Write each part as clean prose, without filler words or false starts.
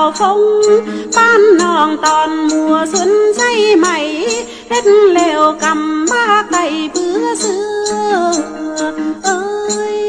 vào phong ban nòng toàn mùa xuân say mày hết lều cầm ba cày bữa xưa ơi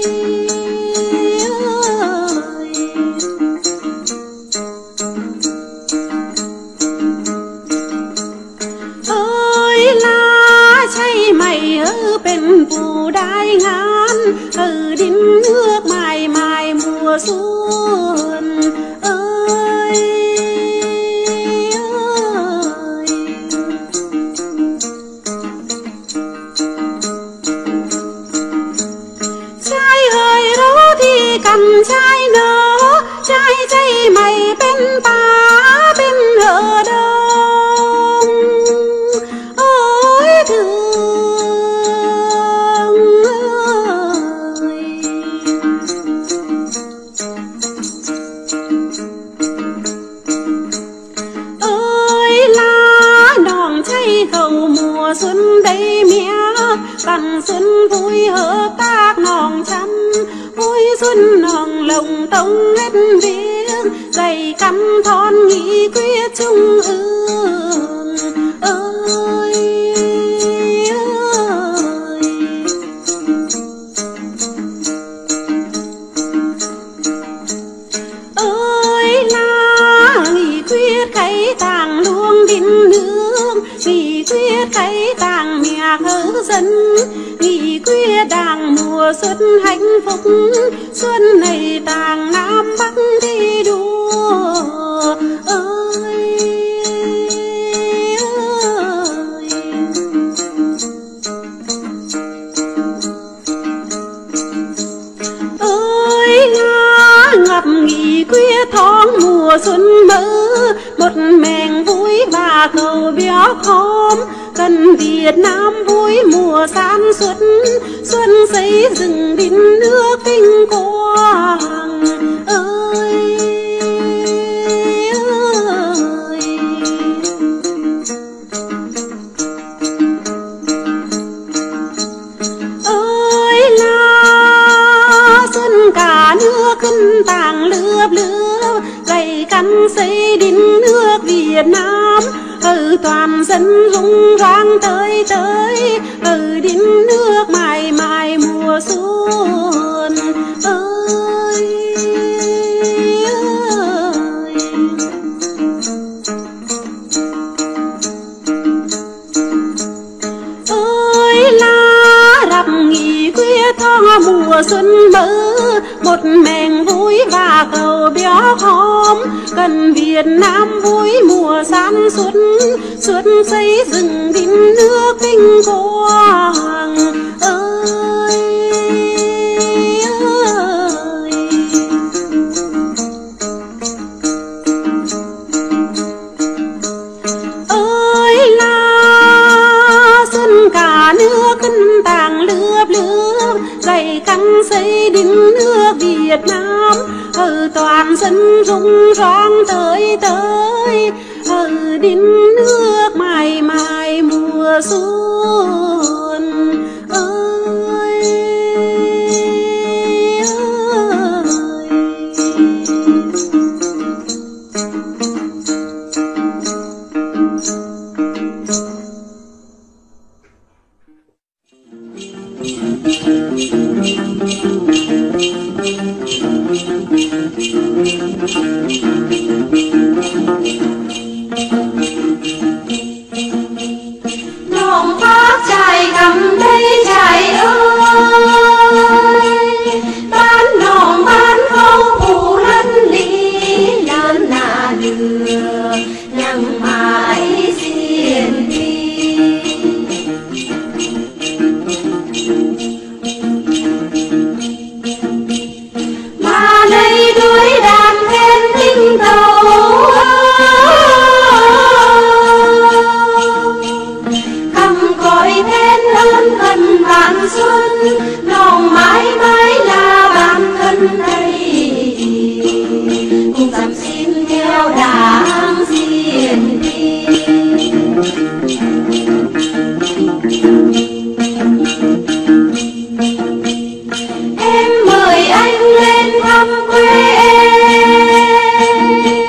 ơi lá say mày ở bên bù đai ngán ở đỉnh nước mài mài mùa xuân ơi trai hơi rố thì cầm trai nở trai dây mày bên ba bên ở đông ôi thương ơi lá đòn cháy cầu mùa xuân đây mía bằng xuân vui hợp tác nòng chăm vui xuân nòng lồng tông hết việc dày cắm thon nghị quyết trung ương ơi ơi là nghị quyết cái tàng luông đinh nương nghị quyết cái tàng mẹ hớ dân nghị quyết đàng mùa xuân hạnh phúc xuân này tàng nam bắc đi đua ơi ơi lá ngập nghị quyết thoáng mùa xuân mơ một mèn vui và cầu béo khóm cần Việt Nam vui mùa sản xuất xuân xây dựng đỉnh nước vinh quang ơi ơi là xuân cả nước khinh tàng lướp lướp gầy cắn xây đỉnh nước Việt Nam ở toàn dân rung rang tới tới ở đỉnh nước mài mài mùa xuân ơi ơi lá rập nghị quyết thong mùa xuân mơ một mèn vui và cầu béo khóm cần Việt Nam vui mùa sản xuất xuất xây dựng đỉnh nước vinh quang ơi ơi là xuân cả nước khinh tàng lướp lướp dày cắn xây đỉnh nước Việt Nam ở toàn dân rung rang tới tới ở đỉnh nước mài mài mùa xuân ơi nòng phát chạy cầm đây chạy ơi bán nòng bán khâu phụ lân lý lớn là lừa nhằng mãi xiên đi mà đây đuối đàn then tinh tấu cầm còi then lớn gần vạn xuân lòng mãi mãi là bản thân đây cùng dằm xin theo đảng diền đi em mời anh lên thăm quê em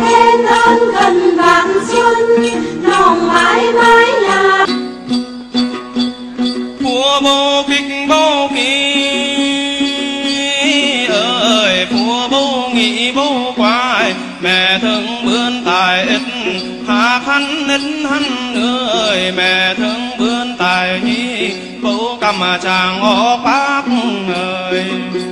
khen ơn cần vạn xuân lòng mãi mãi là Phúa bố kích bố kỳ ơi, phúa bố nghĩ bố quái, mẹ thương bươn tài ít hạ khăn ít hắn ơi, mẹ thương bươn tài nhi bố cầm chàng ó bác ơi.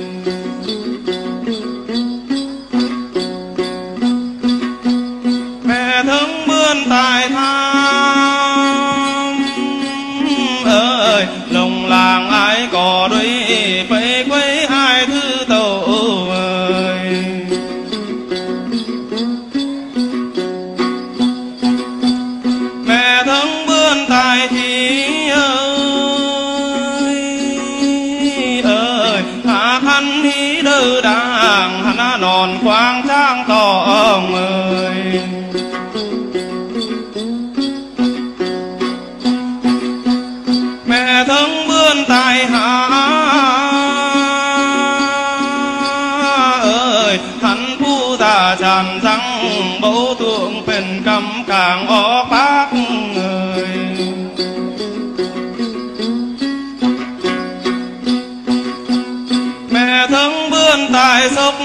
Mẹ thương bươn tài tham ơi, lồng làng ai có đôi phải quấy ai thứ tổ ơi. Mẹ thương bươn tài thì ơi hạ khăn hí đơ đàng hắn nòn quang trang tỏ ông ơi. Mẹ thương bươn tài hạ ơi, hắn phu ta tràn răng bố tượng bên cầm càng ó bác ơi. Mẹ thương bươn tài sốc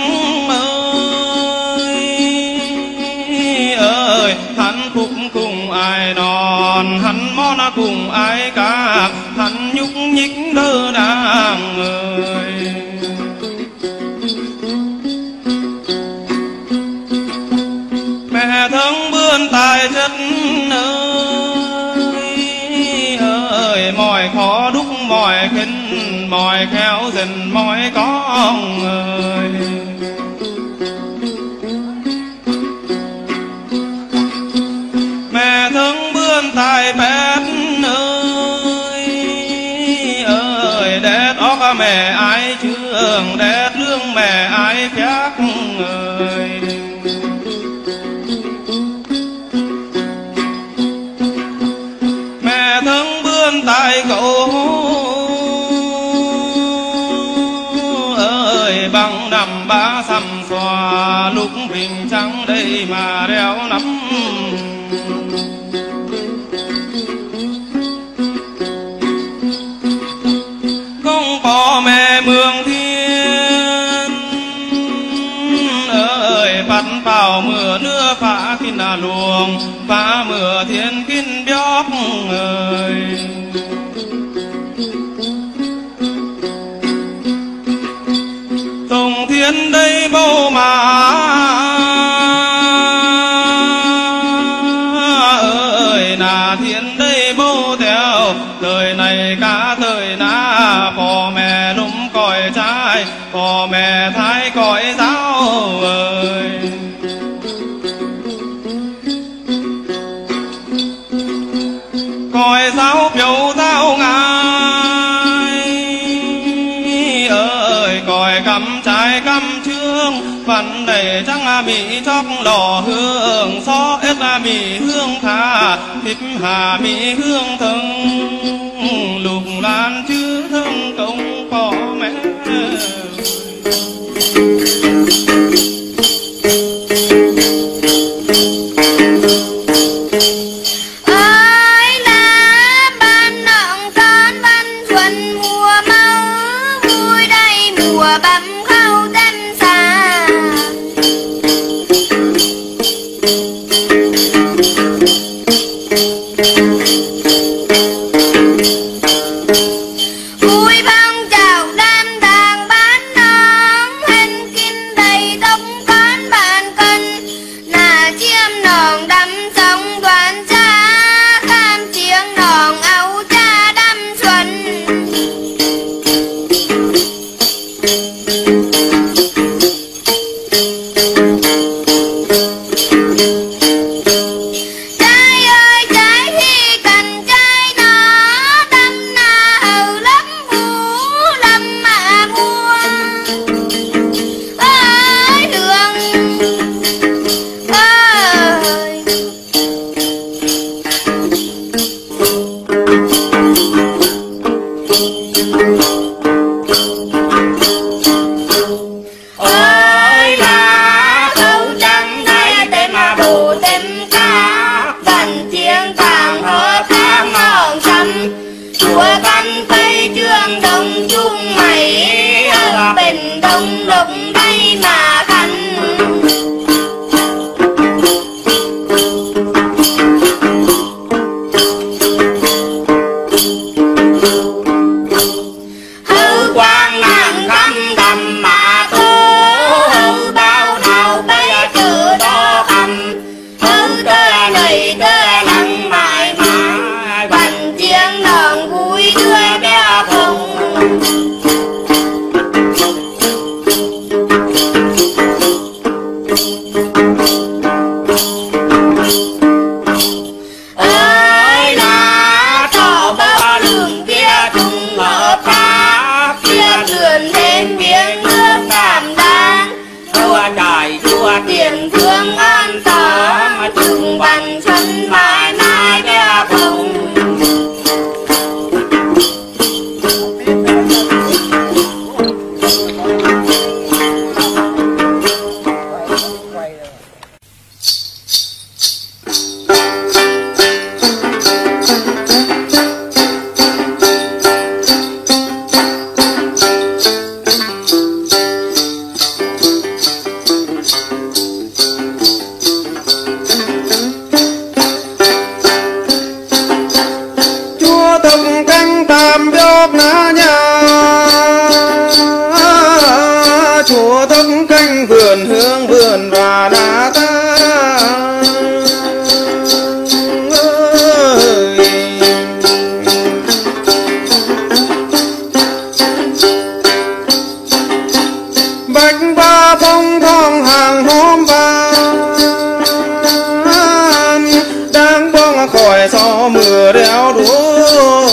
ơi, hắn phục cùng ai non, hắn món cùng ai cả, hắn nhúc nhích đơ đàng ơi. Mẹ thương bươn tài chất ơi, mọi khó đúc mọi khinh, mọi khéo dần mọi con ơi. Mẹ thương bươn tài bét ơi, đét óc mẹ ai trường, đét lương mẹ ai khác ơi. Mẹ thương bươn tài cậu ơi, bằng đầm ba xăm xòa lúc bình trắng đây mà đeo nắm. Không có mẹ mường thiên ơi, bắt vào mưa nước phá kinh là luồng, phá mưa thiên kinh bióc ơi. Tùng thiên đây bầu mà ơi, là thiên đây bầu theo đời này cả thời na, phò mẹ lúng còi trái, phò mẹ thái còi giáo ơi. Còi giáo biểu thao ngài ơi, còi cắm trái cắm trương, phần đầy trắng mì chóc lò hương, xó ít mì hương thà, thịt hà mì hương thừng, lục lan chứ thương công có mẹ. đêm ca vần tiếng vàng hò thang ngọn sấm chúa văn tây trường đông chung mày ở bên đông đông đây mà khăn hữu quang ngàn khăm đầm mà thu hữu bao nào bây giờ đó khăm hữu đơ này đơ lăng mãi mãi bần tiếng nòng vui đưa bé không ơi là thọ bao đường kia trung ở phá kia sườn đến miếng nước cảm đáng chua trời chua tiền thương an tỏ chừng bằng sân mãi mãi bé không chúa thập canh tam bióc na nhà chúa thập canh vườn hương vườn và đá ta bạch ba phong thong hàng hôm vàng đang bong khỏi gió mưa đeo đuôi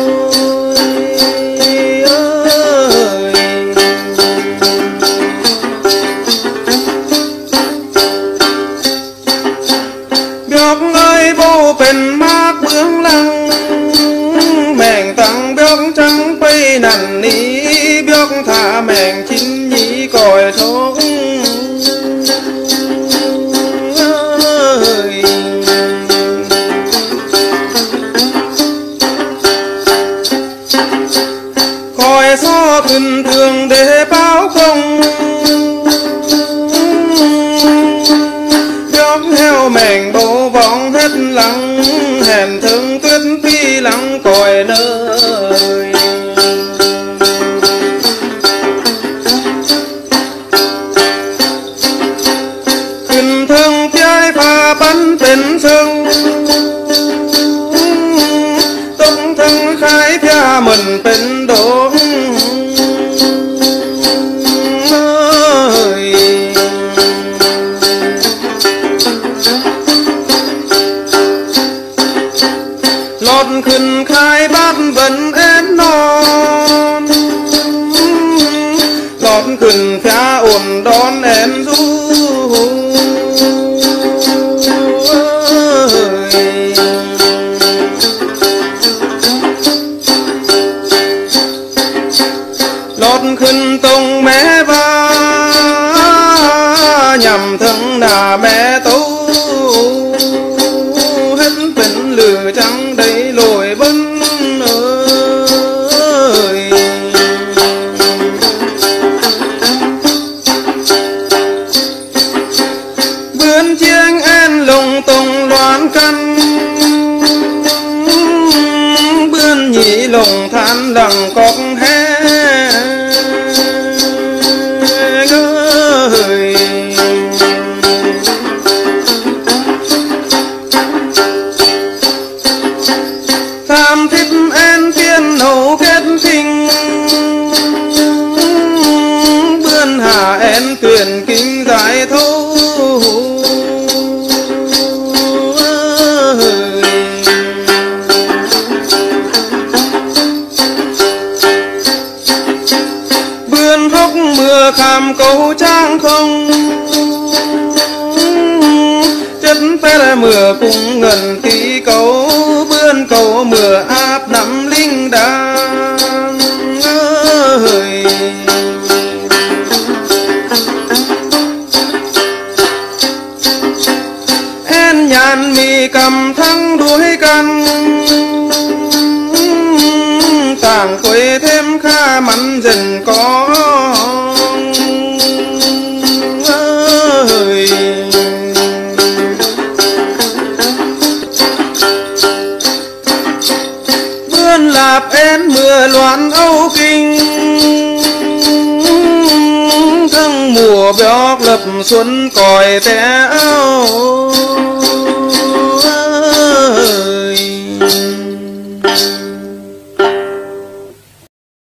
bióc ơi vô bên mát bướng lăng mèng tăng bióc trắng bay nằn ní bióc thả mèng chín nhí còi trống còi gió khinh thường để báo công bióc heo mèng bầu vọng hết lắng hèn thương tuyết phi lắng còi nơi khinh thương trái pha bắn bên sông tông thân khai phia mình bên đốn lọt khinh khai bát vẫn êm non lọt khinh phia ổn đón em du lọt khinh tông mẹ va nhằm thân đà mẹ tú hết bên lửa trắng đầy lội bấn ơi bướn chiêng en lồng tông loan căn bướn nhị lồng than lằng cọc hé tham thích en tiên nấu kết kinh bươn hà en tuyển kinh giải thấu bươn hốc mưa kham câu trang không chất phê là mưa cùng ngần tí câu bươn cầu mưa áp nắm linh đàng ơi hen nhàn mì cầm thăng đuôi căn tảng quê thêm kha mắn dần có ơi. Bươn lạp én mưa loạn âu kinh thăng mùa béo lập xuân còi té áo